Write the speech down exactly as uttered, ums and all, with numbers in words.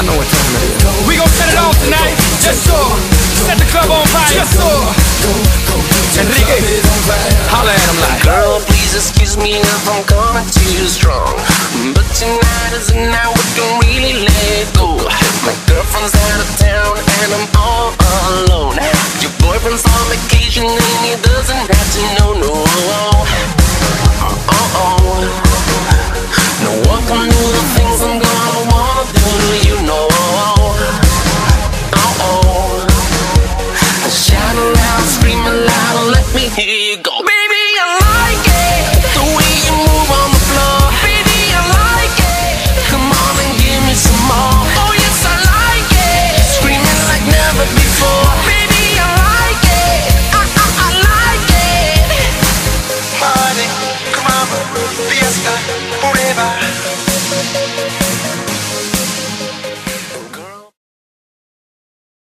I know what time it is. We gon' set it off tonight. Yes, sir. Set the club on fire. Yes, sir. Enrique, holla at him like. Girl, please excuse me if I'm coming too strong, but tonight is the night we can really let go. My girlfriend's out of town and I'm all alone. Your boyfriend's on vacation and he doesn't have to know, no. Uh-oh. No one can do the things I'm gonna wanna do, you know. Uh-oh. Shout aloud, scream aloud, and let me hear you go. Baby, I like it, the way you move on the floor. Baby, I like it, come on and give me some more. Oh yes, I like it, screaming like never before. Baby, I like it, I, I, I like it. Party, come on, fiesta, forever.